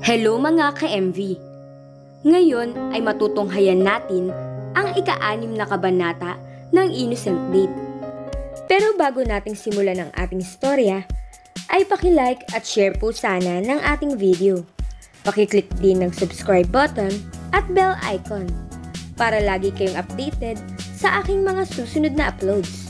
Hello mga ka-MV! Ngayon ay matutunghayan natin ang ika-6 na kabanata ng Innocent Date. Pero bago nating simulan ang ating istorya, ay paki-like at share po sana ng ating video. Paki-click din ng subscribe button at bell icon para lagi kayong updated sa aking mga susunod na uploads.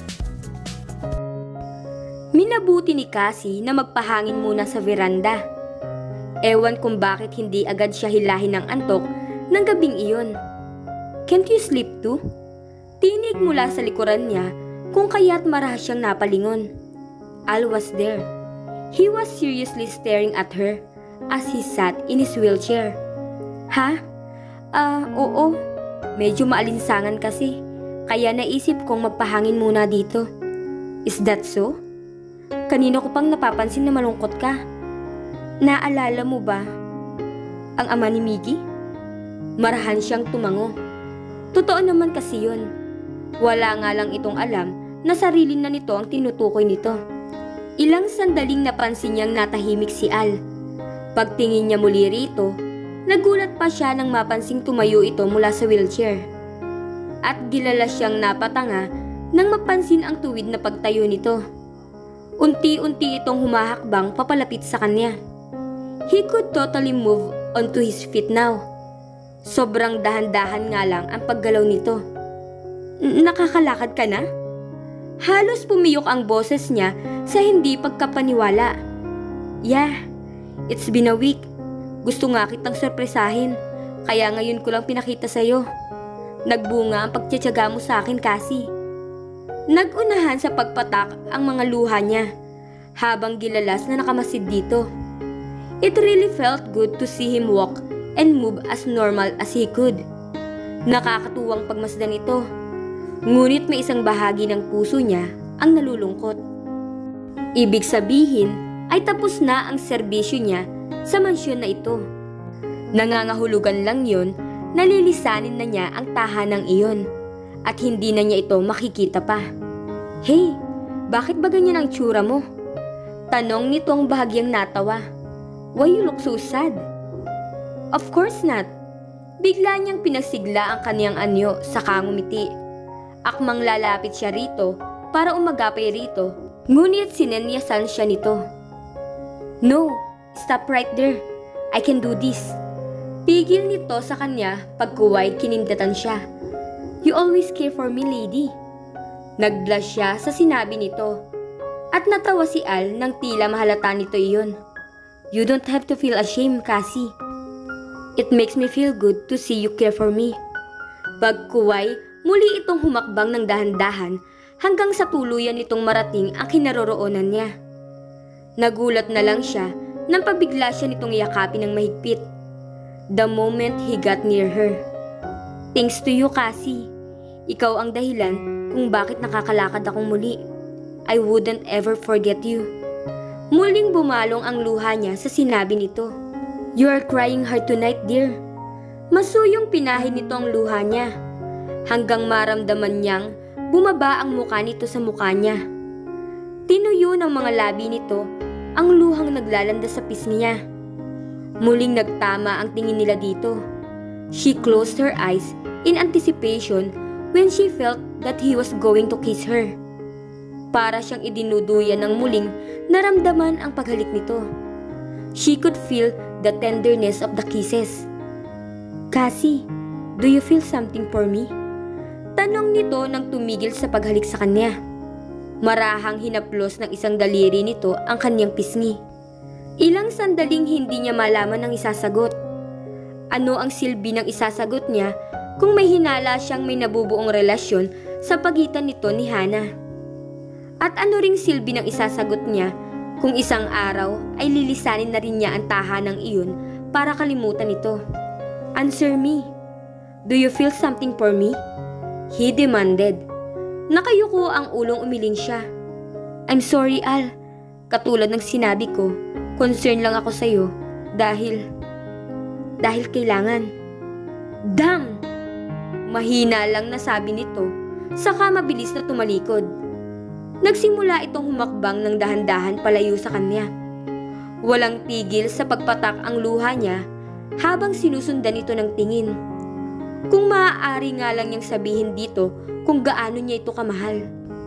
Minabuti ni Cassie na magpahangin muna sa veranda. Ewan kung bakit hindi agad siya hilahin ng antok ng gabing iyon. Can't you sleep too? Tinig mula sa likuran niya kung kaya't marahas siyang napalingon. Al was there. He was seriously staring at her as he sat in his wheelchair. Ha? Oo. Medyo maalinsangan kasi, kaya naisip kong magpahangin muna dito. Is that so? Kanina ko pang napapansin na malungkot ka. Naalala mo ba ang ama ni Miggy? Marahan siyang tumango. Totoo naman kasi yun. Wala nga lang itong alam na sarili na nito ang tinutukoy nito. Ilang sandaling napansin niyang natahimik si Al. Pagtingin niya muli rito, nagulat pa siya nang mapansing tumayo ito mula sa wheelchair. At gilala siyang napatanga nang mapansin ang tuwid na pagtayo nito. Unti-unti itong humahakbang papalapit sa kanya. He could totally move onto his feet now. Sobrang dahan-dahan nga lang ang paggalaw nito. Nakakalakad ka na? Halos pumiyok ang boses niya sa hindi pagkapaniwala. Yeah, it's been a week. Gusto nga kitang sorpresahin, kaya ngayon ko lang pinakita sa'yo. Nagbunga ang pagtiyatsaga mo sa akin, Cassie. Nagunahan sa pagpatak ang mga luha niya, habang gilalas na nakamasid dito. It really felt good to see him walk and move as normal as he could. Nakakatuwang pagmasdan ito, ngunit may isang bahagi ng puso niya ang nalulungkot. Ibig sabihin ay tapos na ang serbisyo niya sa mansyon na ito. Nangangahulugan lang yon, nalilisanin na niya ang tahanang iyon at hindi na niya ito makikita pa. Hey, bakit ba ganyan ang tsura mo? Tanong nitong bahagyang natawa. Why you look so sad? Of course not. Bigla niyang pinasigla ang kaniyang anyo sa kangumiti. Akmang lalapit siya rito para umagapay rito, ngunit sinenyasan siya nito. No, stop right there. I can do this. Pigil nito sa kanya pagkuway kinindatan siya. You always care for me, lady. Nag-blush siya sa sinabi nito. At natawa si Al nang tila mahalata nito iyon. You don't have to feel ashamed, Cassie. It makes me feel good to see you care for me. Pagkuway, muli itong humakbang ng dahan-dahan hanggang sa tuluyan nitong marating ang kinaroroonan niya. Nagulat na lang siya nang pabigla siya nitong yakapin ng mahigpit. The moment he got near her. Thanks to you, Cassie. Ikaw ang dahilan kung bakit nakakalakad akong muli. I wouldn't ever forget you. Muling bumalong ang luha niya sa sinabi nito. You are crying hard tonight, dear. Masuyong pinahin nito ang luha niya, hanggang maramdaman niyang bumaba ang muka nito sa muka niya. Tinuyo ng mga labi nito ang luhang naglalanda sa pisngi niya. Muling nagtama ang tingin nila dito. She closed her eyes in anticipation when she felt that he was going to kiss her. Para siyang idinuduyan ng muling naramdaman ang paghalik nito. She could feel the tenderness of the kisses. Cassie, do you feel something for me? Tanong nito nang tumigil sa paghalik sa kanya. Marahang hinaplos ng isang daliri nito ang kanyang pisngi. Ilang sandaling hindi niya malaman ang isasagot. Ano ang silbi ng isasagot niya kung may hinala siyang may nabubuong relasyon sa pagitan nito ni Hannah? At ano ring silbi ng isasagot niya kung isang araw ay lilisanin na rin niya ang tahanang iyon para kalimutan ito? Answer me. Do you feel something for me? He demanded. Nakayuko ang ulong umiling siya. I'm sorry, Al. Katulad ng sinabi ko, concern lang ako sa'yo dahil kailangan. Damn! Mahina lang nasabi nito, saka mabilis na tumalikod. Nagsimula itong humakbang ng dahan-dahan palayo sa kanya. Walang tigil sa pagpatak ang luha niya habang sinusundan ito ng tingin. Kung maaari nga lang niyang sabihin dito kung gaano niya ito kamahal.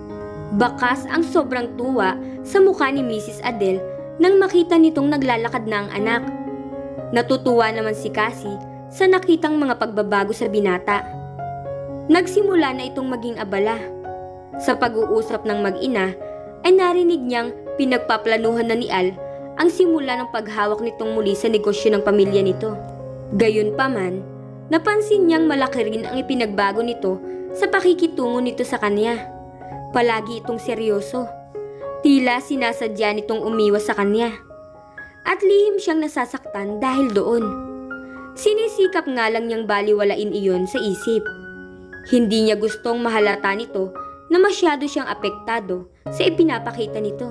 Bakas ang sobrang tuwa sa mukha ni Mrs. Adele nang makita nitong naglalakad na ang anak. Natutuwa naman si Cassie sa nakitang mga pagbabago sa binata. Nagsimula na itong maging abala. Sa pag-uusap ng mag-ina ay narinig niyang pinagpaplanuhan na ni Al ang simula ng paghawak nitong muli sa negosyo ng pamilya nito. Gayunpaman, napansin niyang malaki rin ang ipinagbago nito sa pakikitungo nito sa kanya. Palagi itong seryoso. Tila sinasadya nitong umiwas sa kanya. At lihim siyang nasasaktan dahil doon. Sinisikap nga lang niyang baliwalain iyon sa isip. Hindi niya gustong mahalata nito na masyado siyang apektado sa ipinapakita nito.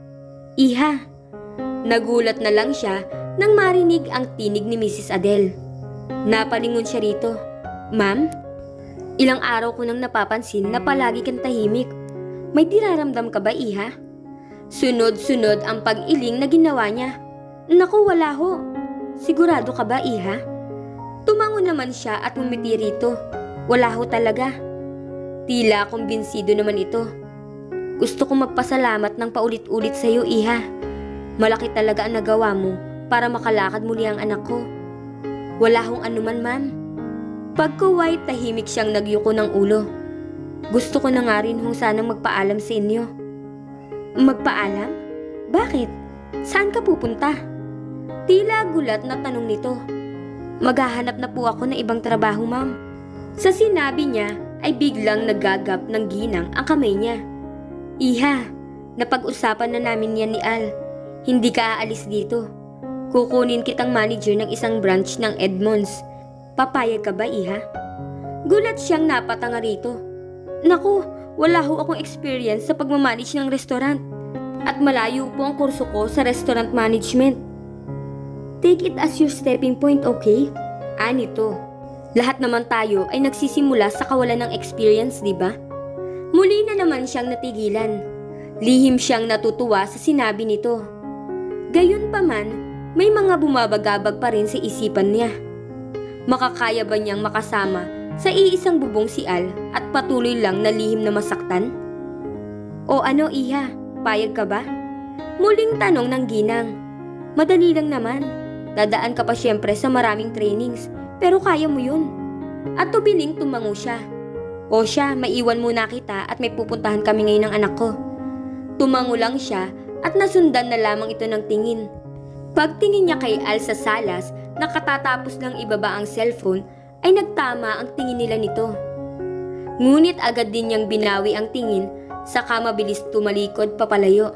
Iha, nagulat na lang siya nang marinig ang tinig ni Mrs. Adele. Napalingon siya rito. Ma'am? Ilang araw ko nang napapansin na palagi kang tahimik. May diraramdam ka ba, Iha? Sunod-sunod ang pag-iling na ginawa niya. Naku, wala ho. Sigurado ka ba, Iha? Tumango naman siya at umiti rito. Wala ho talaga. Tila kumbinsido naman ito. Gusto kong magpasalamat ng paulit-ulit sa iyo, Iha. Malaki talaga ang nagawa mo para makalakad muli ang anak ko. Wala hong anuman, ma'am. Pagkuway, tahimik siyang nagyuko ng ulo. Gusto ko na nga rin hong sanang magpaalam sa inyo. Magpaalam? Bakit? Saan ka pupunta? Tila gulat na tanong nito. Maghahanap na po ako ng ibang trabaho, ma'am. Sa sinabi niya ay biglang naggagap ng ginang ang kamay niya. Iha, napag-usapan na namin yan ni Al. Hindi ka aalis dito. Kukunin kitang manager ng isang branch ng Edmonds. Papayag ka ba, Iha? Gulat siyang napatanga rito. Naku, wala ho akong experience sa pagmamanage ng restaurant. At malayo po ang kurso ko sa restaurant management. Take it as your stepping point, okay? Anito, lahat naman tayo ay nagsisimula sa kawalan ng experience, di ba? Muli na naman siyang natigilan. Lihim siyang natutuwa sa sinabi nito. Gayunpaman, may mga bumabagabag pa rin sa isipan niya. Makakaya ba niyang makasama sa iisang bubong si Al at patuloy lang na lihim na masaktan? O ano, Iha, payag ka ba? Muling tanong ng ginang. Madali lang naman. Dadaan ka pa siyempre sa maraming trainings, pero kaya mo yun. At tubiling tumango siya. O siya, maiwan muna kita at may pupuntahan kami ngayon ng anak ko. Tumango lang siya at nasundan na lamang ito ng tingin. Pagtingin niya kay Al sa salas na katatapos ng ibaba ang cellphone, ay nagtama ang tingin nila nito. Ngunit agad din niyang binawi ang tingin, saka mabilis tumalikod papalayo.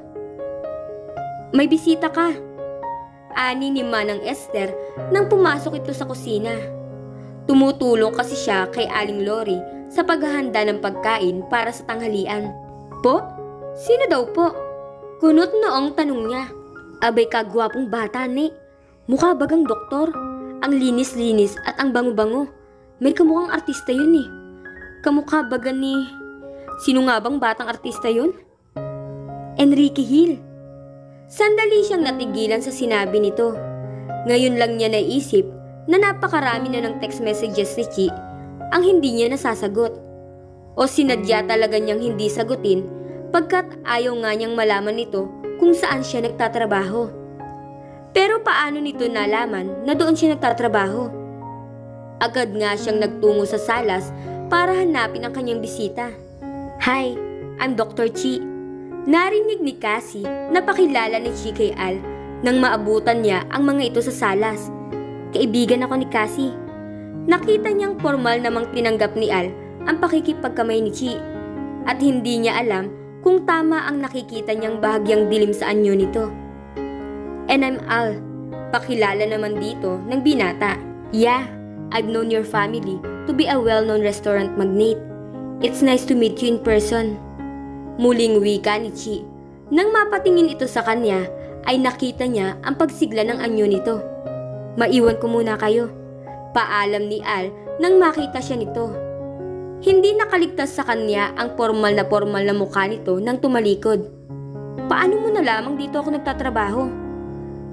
May bisita ka, ani ni Manang Esther nang pumasok ito sa kusina. Tumutulong kasi siya kay Aling Lori sa paghahanda ng pagkain para sa tanghalian. Po? Sino daw po? Kunot noong tanong niya. Abay kagwapong bata ni. Mukha bagang doktor. Ang linis-linis at ang bango-bango. May kamukhang artista yun eh. Kamukha baga ni... Sino nga bang batang artista yun? Enrique Hill. Sandali siyang natigilan sa sinabi nito. Ngayon lang niya naisip na napakarami na ng text messages ni Chi ang hindi niya nasasagot. O sinadya talaga niyang hindi sagutin pagkat ayaw nga niyang malaman nito kung saan siya nagtatrabaho. Pero paano nito nalaman na doon siya nagtatrabaho? Agad nga siyang nagtungo sa salas para hanapin ang kanyang bisita. Hi, I'm Dr. Chi. Narinig ni Cassie na pakilala ni Chi kay Al nang maabutan niya ang mga ito sa salas. Kaibigan ako ni Cassie. Nakita niyang formal namang tinanggap ni Al ang pakikipagkamay ni Chi at hindi niya alam kung tama ang nakikita niyang bahagyang dilim sa anyo nito. And I'm Al. Pakilala naman dito ng binata. Yeah, I've known your family to be a well-known restaurant magnate. It's nice to meet you in person. Muling wika ni Chi. Nang mapatingin ito sa kanya, ay nakita niya ang pagsigla ng anyo nito. Maiwan ko muna kayo. Paalam ni Al nang makita siya nito. Hindi nakaligtas sa kanya ang formal na mukha nito nang tumalikod. Paano mo na lamang dito ako nagtatrabaho?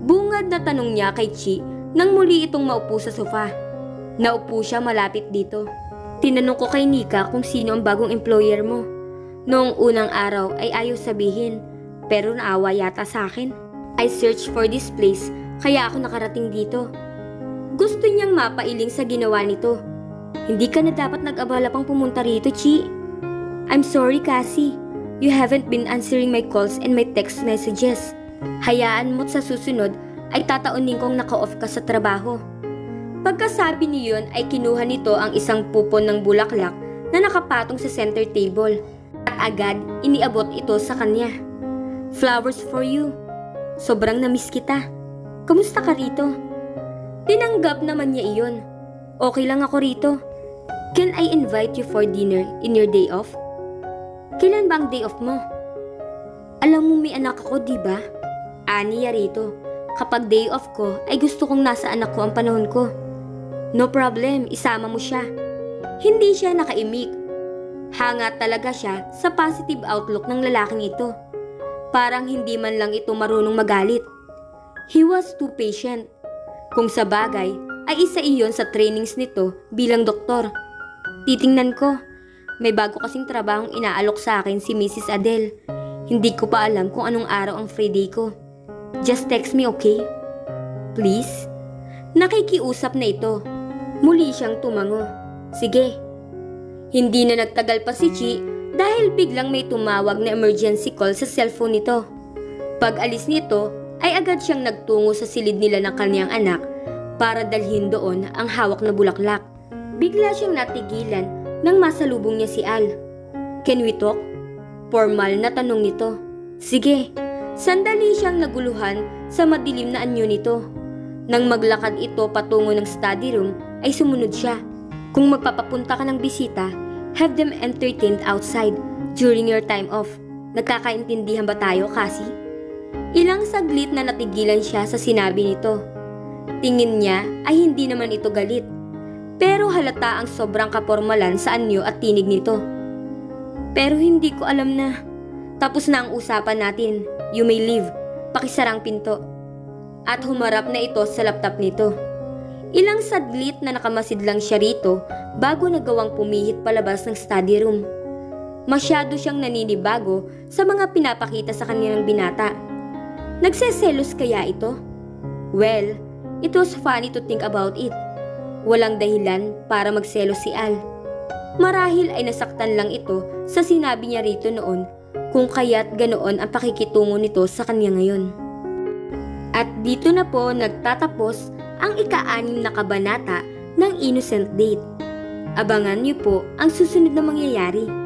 Bungad na tanong niya kay Chi nang muli itong maupo sa sofa. Naupo siya malapit dito. Tinanong ko kay Nika kung sino ang bagong employer mo. Noong unang araw ay ayaw sabihin, pero naawa yata sa akin. I searched for this place, kaya ako nakarating dito. Gusto niyang mapailing sa ginawa nito. Hindi ka na dapat nag-abala pang pumunta rito, Chi. I'm sorry, Cassie. You haven't been answering my calls and my text messages. Hayaan mo't sa susunod ay tataunin kong naka-off ka sa trabaho. Pagkasabi niyon ay kinuha nito ang isang pupon ng bulaklak na nakapatong sa center table at agad iniabot ito sa kanya. Flowers for you. Sobrang namiss kita. Kamusta ka rito? Tinanggap naman niya iyon. Okay lang ako rito. Can I invite you for dinner in your day off? Kailan ba ang day off mo? Alam mo may anak ako, di ba? Ani niya rito. Kapag day off ko, ay gusto kong nasa anak ko ang panahon ko. No problem, isama mo siya. Hindi siya nakaimik. Hanga talaga siya sa positive outlook ng lalaking ito. Parang hindi man lang ito marunong magalit. He was too patient. Kung sa bagay, ay isa iyon sa trainings nito bilang doktor. Titingnan ko. May bago kasing trabahong inaalok sa akin si Mrs. Adele. Hindi ko pa alam kung anong araw ang free day ko. Just text me, okay? Please? Nakikiusap na ito. Muli siyang tumango. Sige. Hindi na nagtagal pa si Chi dahil biglang may tumawag na emergency call sa cellphone nito. Pag alis nito ay agad siyang nagtungo sa silid nila ng kanyang anak para dalhin doon ang hawak na bulaklak. Bigla siyang natigilan nang masalubong niya si Al. Can we talk? Formal na tanong nito. Sige. Sandali siyang naguluhan sa madilim na anyo nito. Nang maglakad ito patungo ng study room ay sumunod siya. Kung magpapapunta ka ng bisita, have them entertained outside during your time off. Nagkakaintindihan ba tayo, Cassie? Ilang saglit na natigilan siya sa sinabi nito. Tingin niya ay hindi naman ito galit. Pero halata ang sobrang kapormalan sa anyo at tinig nito. Pero hindi ko alam na. Tapos na ang usapan natin. You may leave. Pakisarang pinto. At humarap na ito sa laptop nito. Ilang saglit na nakamasid lang siya rito bago nagawang pumihit palabas ng study room. Masyado siyang naninibago sa mga pinapakita sa kanya ng binata. Nagseselos kaya ito? Well, it was funny to think about it. Walang dahilan para magselos si Al. Marahil ay nasaktan lang ito sa sinabi niya rito noon kung kaya't ganoon ang pakikitungo nito sa kanya ngayon. At dito na po nagtatapos ang ika-6 na kabanata ng Innocent Date. Abangan niyo po ang susunod na mangyayari.